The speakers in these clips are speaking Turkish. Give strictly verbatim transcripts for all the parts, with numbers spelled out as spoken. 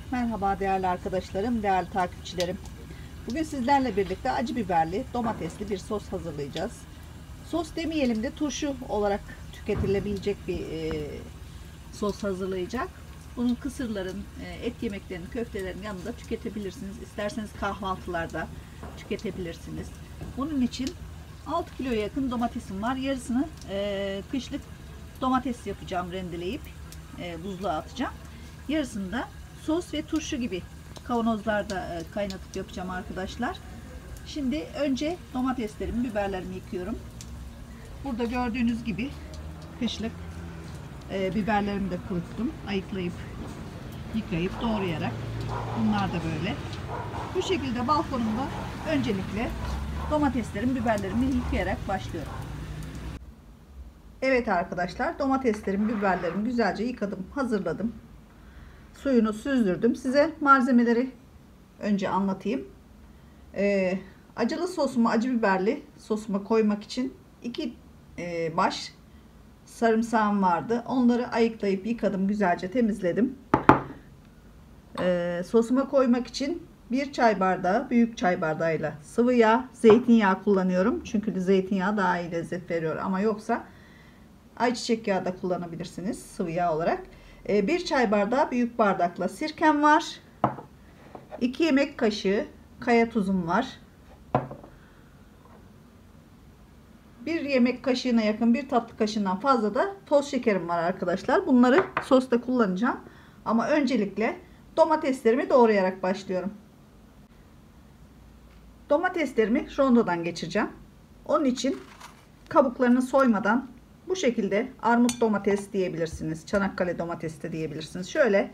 Merhaba değerli arkadaşlarım, değerli takipçilerim. Bugün sizlerle birlikte acı biberli, domatesli bir sos hazırlayacağız. Sos demeyelim de turşu olarak tüketilebilecek bir e, sos hazırlayacak. Bunu kısırların, e, et yemeklerinin, köftelerin yanında tüketebilirsiniz. İsterseniz kahvaltılarda tüketebilirsiniz. Bunun için altı kiloya yakın domatesim var. Yarısını e, kışlık domates yapacağım, rendeleyip e, buzluğa atacağım. Yarısını da sos ve turşu gibi kavanozlarda kaynatıp yapacağım arkadaşlar. Şimdi önce domateslerimi, biberlerimi yıkıyorum. Burada gördüğünüz gibi kışlık e, biberlerimi de kuruttum. Ayıklayıp, yıkayıp, doğrayarak. Bunlar da böyle. Bu şekilde balkonumda öncelikle domateslerimi, biberlerimi yıkayarak başlıyorum. Evet arkadaşlar, domateslerimi, biberlerimi güzelce yıkadım, hazırladım. Suyunu süzdürdüm. Size malzemeleri önce anlatayım. Ee, acılı sosumu, acı biberli sosuma koymak için iki e, baş sarımsağım vardı. Onları ayıklayıp yıkadım, güzelce temizledim. Ee, sosuma koymak için bir çay bardağı, büyük çay bardağıyla sıvı yağ, zeytinyağı kullanıyorum. Çünkü zeytinyağı daha iyi lezzet veriyor. Ama yoksa ayçiçek yağı da kullanabilirsiniz sıvı yağ olarak. Bir çay bardağı büyük bardakla sirkem var. iki yemek kaşığı kaya tuzum var. bir yemek kaşığına yakın, bir tatlı kaşığından fazla da toz şekerim var arkadaşlar. Bunları sosta kullanacağım. Ama öncelikle domateslerimi doğrayarak başlıyorum. Domateslerimi rondodan geçireceğim. Onun için kabuklarını soymadan bu şekilde armut domates diyebilirsiniz. Çanakkale domates de diyebilirsiniz. Şöyle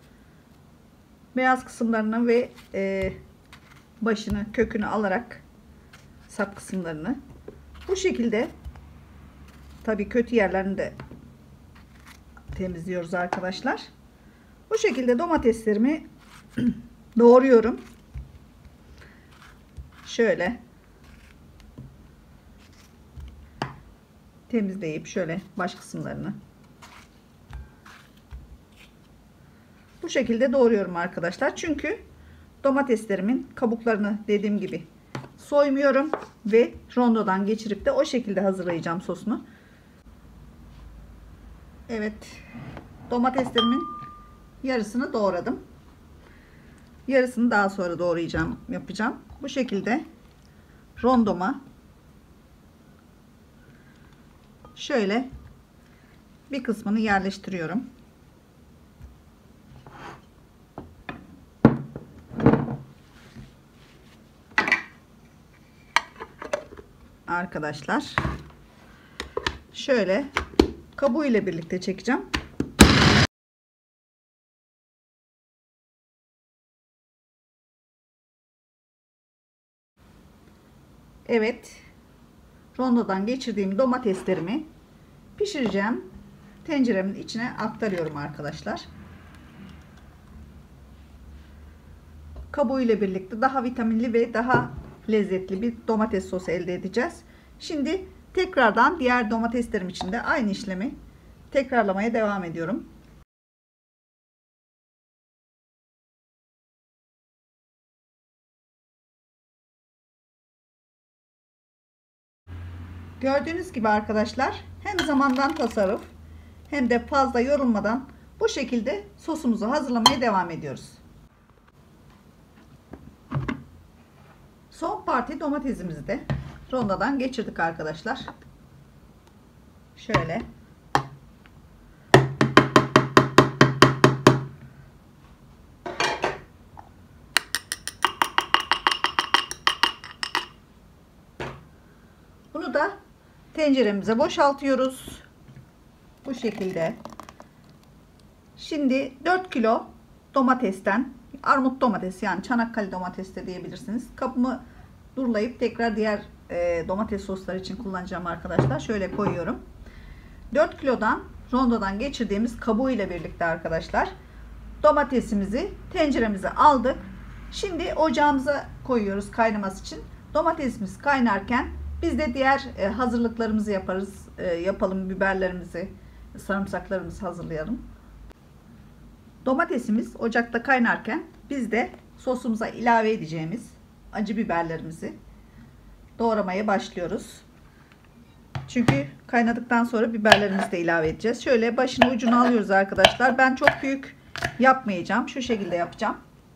beyaz kısımlarını ve e, başını, kökünü alarak sap kısımlarını bu şekilde, tabii kötü yerlerini de temizliyoruz arkadaşlar. Bu şekilde domateslerimi doğruyorum. Şöyle temizleyip şöyle baş kısımlarını bu şekilde doğruyorum arkadaşlar. Çünkü domateslerimin kabuklarını dediğim gibi soymuyorum ve rondodan geçirip de o şekilde hazırlayacağım sosunu. Evet, domateslerimin yarısını doğradım. Yarısını daha sonra doğrayacağım, yapacağım. Bu şekilde rondoma şöyle bir kısmını yerleştiriyorum. Arkadaşlar şöyle kabuğu ile birlikte çekeceğim. Evet, rondodan geçirdiğim domateslerimi pişireceğim. Tenceremin içine aktarıyorum arkadaşlar. Kabuğu ile birlikte daha vitaminli ve daha lezzetli bir domates sosu elde edeceğiz. Şimdi tekrardan diğer domateslerim için de aynı işlemi tekrarlamaya devam ediyorum. Gördüğünüz gibi arkadaşlar, hem zamandan tasarruf hem de fazla yorulmadan bu şekilde sosumuzu hazırlamaya devam ediyoruz. Son parti domatesimizi de rondodan geçirdik arkadaşlar. Şöyle bunu da tenceremize boşaltıyoruz. Bu şekilde. Şimdi dört kilo domatesten, armut domates yani Çanakkale domates de diyebilirsiniz. Kabımı durlayıp tekrar diğer e, domates sosları için kullanacağım arkadaşlar. Şöyle koyuyorum. dört kilodan rondodan geçirdiğimiz kabuğu ile birlikte arkadaşlar domatesimizi tenceremize aldık. Şimdi ocağımıza koyuyoruz kaynaması için. Domatesimiz kaynarken biz de diğer e, hazırlıklarımızı yaparız. E, yapalım, biberlerimizi, sarımsaklarımızı hazırlayalım. Domatesimiz ocakta kaynarken biz de sosumuza ilave edeceğimiz acı biberlerimizi doğramaya başlıyoruz. Çünkü kaynadıktan sonra biberlerimizi de ilave edeceğiz. Şöyle başını ucunu alıyoruz arkadaşlar. Ben çok büyük yapmayacağım. Şu şekilde yapacağım.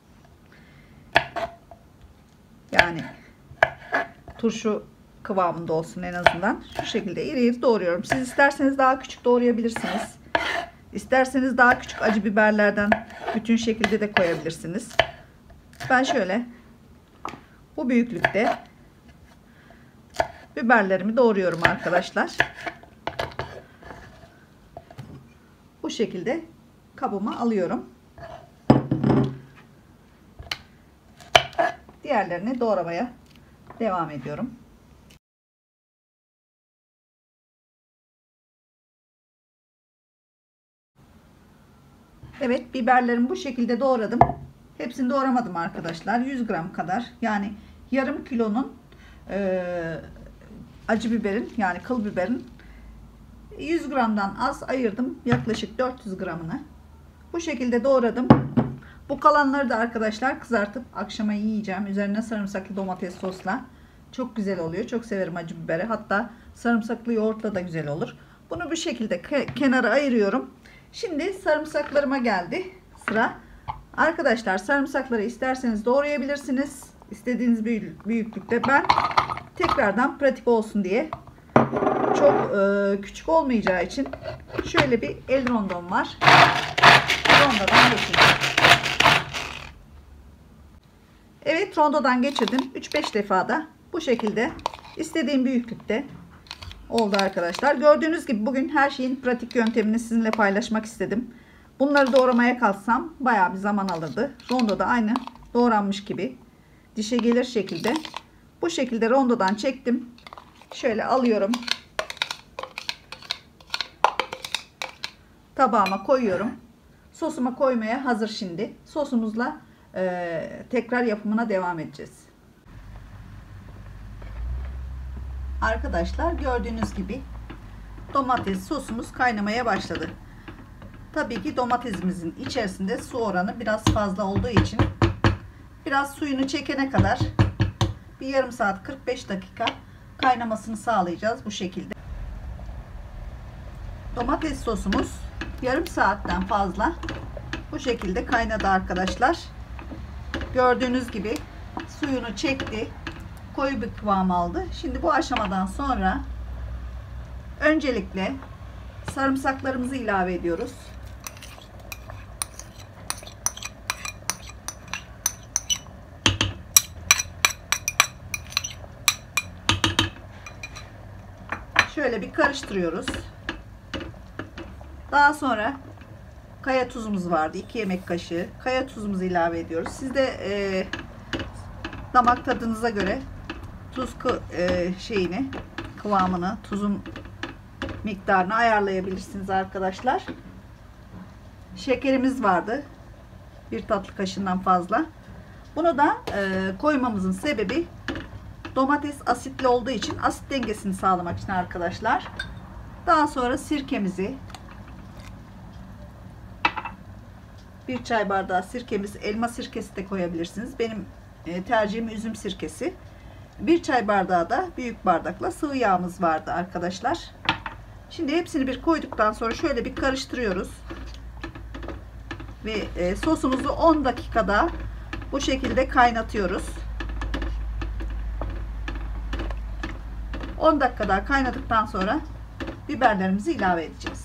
Yani turşu kıvamında olsun en azından. Şu şekilde iri iri doğruyorum. Siz isterseniz daha küçük doğrayabilirsiniz. İsterseniz daha küçük acı biberlerden bütün şekilde de koyabilirsiniz. Ben şöyle bu büyüklükte biberlerimi doğruyorum arkadaşlar. Bu şekilde kabıma alıyorum. Diğerlerini doğramaya devam ediyorum. Evet, biberlerimi bu şekilde doğradım. Hepsini doğramadım arkadaşlar. yüz gram kadar, yani yarım kilonun e, acı biberin, yani kıl biberin yüz gramdan az ayırdım. Yaklaşık dört yüz gramını. Bu şekilde doğradım. Bu kalanları da arkadaşlar kızartıp akşama yiyeceğim. Üzerine sarımsaklı domates sosla. Çok güzel oluyor. Çok severim acı biberi. Hatta sarımsaklı yoğurtla da güzel olur. Bunu bu şekilde kenara ayırıyorum. Şimdi sarımsaklarıma geldi sıra. Arkadaşlar sarımsakları isterseniz doğrayabilirsiniz. İstediğiniz büyüklükte. Ben tekrardan pratik olsun diye, çok e, küçük olmayacağı için şöyle bir el rondom var. Rondodan geçirdim. Evet, rondodan geçirdim. üç beş defada bu şekilde istediğim büyüklükte oldu arkadaşlar. Gördüğünüz gibi bugün her şeyin pratik yöntemini sizinle paylaşmak istedim. Bunları doğramaya kalksam bayağı bir zaman alırdı. Rondoda aynı doğranmış gibi dişe gelir şekilde. Bu şekilde rondodan çektim. Şöyle alıyorum. Tabağıma koyuyorum. Sosuma koymaya hazır şimdi. Sosumuzla e, tekrar yapımına devam edeceğiz. Arkadaşlar gördüğünüz gibi domates sosumuz kaynamaya başladı. Tabii ki domatesimizin içerisinde su oranı biraz fazla olduğu için biraz suyunu çekene kadar bir yarım saat kırk beş dakika kaynamasını sağlayacağız bu şekilde. Domates sosumuz yarım saatten fazla bu şekilde kaynadı arkadaşlar. Gördüğünüz gibi suyunu çekti. Koyu bir kıvam aldı. Şimdi bu aşamadan sonra öncelikle sarımsaklarımızı ilave ediyoruz. Şöyle bir karıştırıyoruz. Daha sonra kaya tuzumuz vardı. iki yemek kaşığı. Kaya tuzumuzu ilave ediyoruz. Siz de e, damak tadınıza göre tuz e, şeyini, kıvamını, tuzun miktarını ayarlayabilirsiniz arkadaşlar. Şekerimiz vardı. Bir tatlı kaşığından fazla. Bunu da e, koymamızın sebebi domates asitli olduğu için asit dengesini sağlamak için arkadaşlar. Daha sonra sirkemizi, bir çay bardağı sirkemiz, elma sirkesi de koyabilirsiniz. Benim e, tercihim üzüm sirkesi. Bir çay bardağı da büyük bardakla sıvı yağımız vardı arkadaşlar. Şimdi hepsini bir koyduktan sonra şöyle bir karıştırıyoruz. Ve e, sosumuzu on dakikada bu şekilde kaynatıyoruz. on dakika daha kaynadıktan sonra biberlerimizi ilave edeceğiz.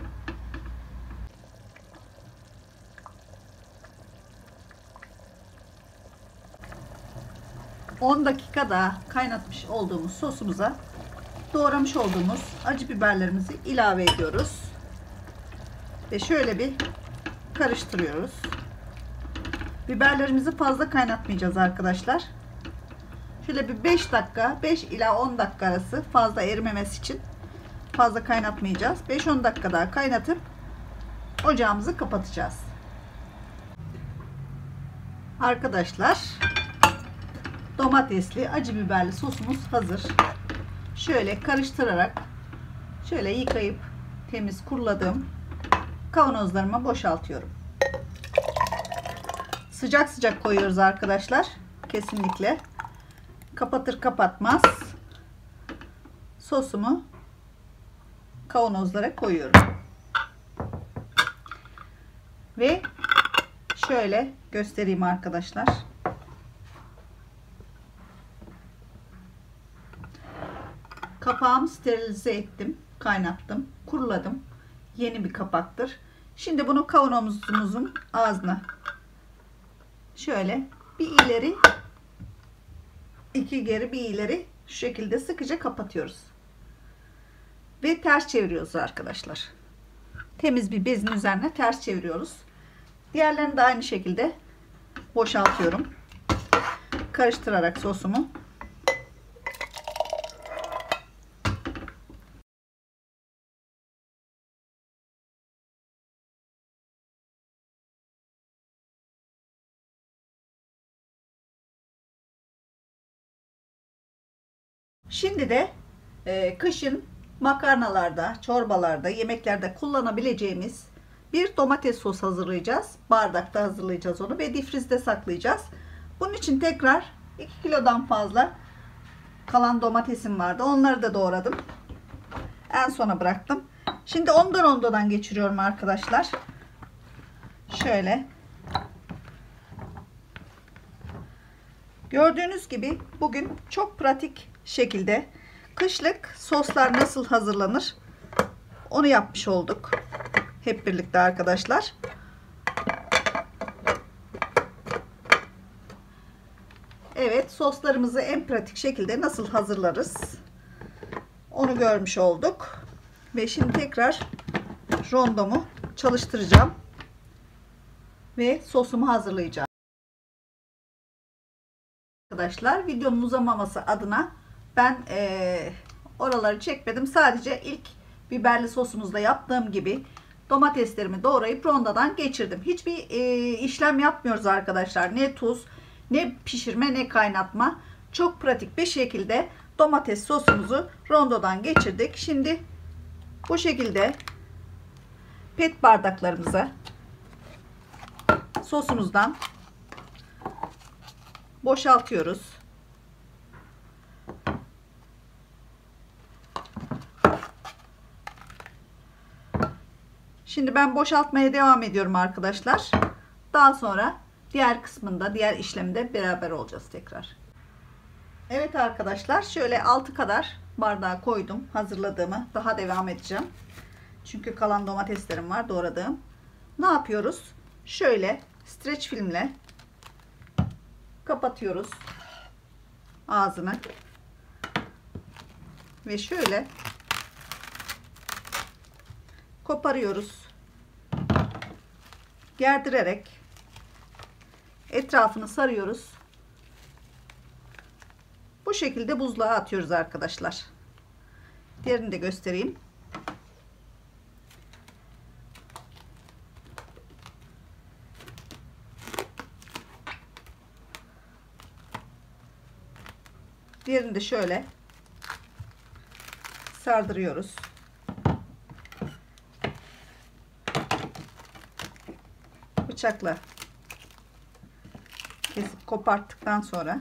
on dakika daha kaynatmış olduğumuz sosumuza doğramış olduğumuz acı biberlerimizi ilave ediyoruz. Ve şöyle bir karıştırıyoruz. Biberlerimizi fazla kaynatmayacağız arkadaşlar. Şöyle bir beş dakika, beş ila on dakika arası, fazla erimemesi için fazla kaynatmayacağız. beş on dakika daha kaynatıp ocağımızı kapatacağız. Arkadaşlar, domatesli acı biberli sosumuz hazır. Şöyle karıştırarak şöyle yıkayıp temiz kuruladığım kavanozlarıma boşaltıyorum. Sıcak sıcak koyuyoruz arkadaşlar. Kesinlikle. Kapatır kapatmaz sosumu kavanozlara koyuyorum. Ve şöyle göstereyim arkadaşlar. Kapağımı sterilize ettim. Kaynattım. Kuruladım. Yeni bir kapaktır. Şimdi bunu kavanozumuzun ağzına şöyle bir ileri iki geri bir ileri şu şekilde sıkıca kapatıyoruz. Ve ters çeviriyoruz arkadaşlar. Temiz bir bezin üzerine ters çeviriyoruz. Diğerlerini de aynı şekilde boşaltıyorum. Karıştırarak sosumu. Şimdi de e, kışın makarnalarda, çorbalarda, yemeklerde kullanabileceğimiz bir domates sos hazırlayacağız. Bardakta hazırlayacağız onu ve difrizde saklayacağız. Bunun için tekrar iki kilodan fazla kalan domatesim vardı. Onları da doğradım. En sona bıraktım. Şimdi ondan ondan geçiriyorum arkadaşlar. Şöyle. Gördüğünüz gibi bugün çok pratik şekilde kışlık soslar nasıl hazırlanır onu yapmış olduk. Hep birlikte arkadaşlar. Evet, soslarımızı en pratik şekilde nasıl hazırlarız onu görmüş olduk. Ve şimdi tekrar rondomu çalıştıracağım. Ve sosumu hazırlayacağım. Arkadaşlar videonun uzamaması adına ben e, oraları çekmedim. Sadece ilk biberli sosumuzda yaptığım gibi domateslerimi doğrayıp rondodan geçirdim. Hiçbir e, işlem yapmıyoruz arkadaşlar. Ne tuz, ne pişirme, ne kaynatma. Çok pratik bir şekilde domates sosumuzu rondodan geçirdik. Şimdi bu şekilde pet bardaklarımıza sosumuzdan boşaltıyoruz. Şimdi ben boşaltmaya devam ediyorum arkadaşlar. Daha sonra diğer kısmında, diğer işlemde beraber olacağız tekrar. Evet arkadaşlar, şöyle altı kadar bardağa koydum hazırladığımı. Daha devam edeceğim. Çünkü kalan domateslerim var doğradığım. Ne yapıyoruz? Şöyle streç filmle kapatıyoruz ağzını ve şöyle koparıyoruz. Gerdirerek etrafını sarıyoruz. Bu şekilde buzluğa atıyoruz arkadaşlar. Diğerini de göstereyim. Diğerini de şöyle sardırıyoruz. Bıçakla kesip koparttıktan sonra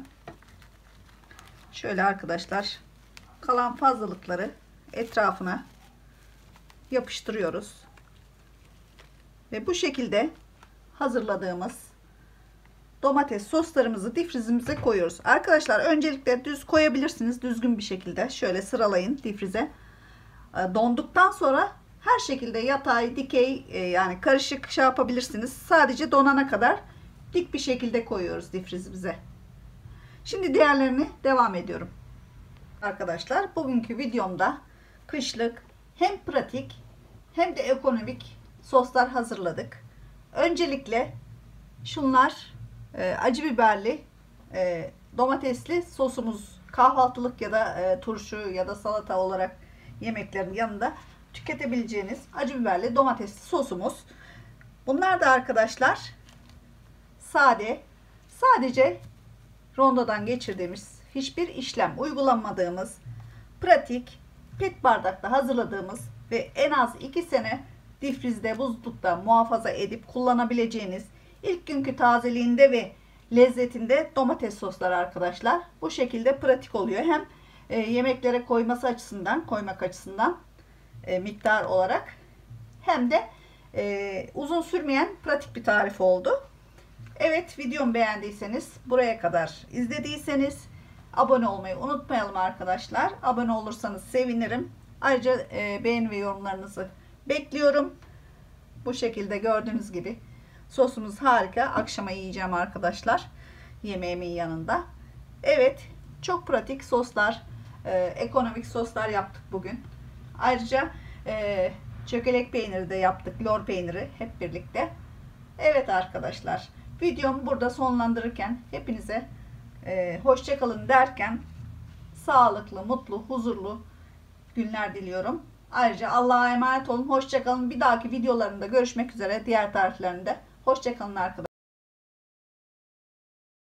şöyle arkadaşlar kalan fazlalıkları etrafına yapıştırıyoruz. Ve bu şekilde hazırladığımız domates soslarımızı difrizimize koyuyoruz. Arkadaşlar öncelikle düz koyabilirsiniz. Düzgün bir şekilde şöyle sıralayın difrize. Donduktan sonra her şekilde yatay, dikey yani karışık şey yapabilirsiniz. Sadece donana kadar dik bir şekilde koyuyoruz difrizimize. Şimdi diğerlerini devam ediyorum. Arkadaşlar bugünkü videomda kışlık hem pratik hem de ekonomik soslar hazırladık. Öncelikle şunlar e, acı biberli e, domatesli sosumuz, kahvaltılık ya da e, turşu ya da salata olarak yemeklerin yanında tüketebileceğiniz acı biberli domatesli sosumuz. Bunlar da arkadaşlar sade, sadece rondodan geçirdiğimiz, hiçbir işlem uygulamadığımız, pratik, pet bardakta hazırladığımız ve en az iki sene difrizde, buzlukta muhafaza edip kullanabileceğiniz İlk günkü tazeliğinde ve lezzetinde domates sosları arkadaşlar. Bu şekilde pratik oluyor. Hem e, yemeklere koyması açısından, koymak açısından e, miktar olarak, hem de e, uzun sürmeyen pratik bir tarif oldu. Evet, videomu beğendiyseniz, buraya kadar izlediyseniz abone olmayı unutmayalım arkadaşlar. Abone olursanız sevinirim. Ayrıca e, beğeni ve yorumlarınızı bekliyorum. Bu şekilde gördüğünüz gibi sosumuz harika. Akşama yiyeceğim arkadaşlar, yemeğimin yanında. Evet, çok pratik soslar, e, ekonomik soslar yaptık bugün. Ayrıca e, çökelek peyniri de yaptık, lor peyniri hep birlikte. Evet arkadaşlar, videomu burada sonlandırırken hepinize e, hoşça kalın derken sağlıklı, mutlu, huzurlu günler diliyorum. Ayrıca Allah'a emanet olun. Hoşça kalın. Bir dahaki videolarımda görüşmek üzere. Diğer tariflerinde. Hoşça kalın arkadaşlar.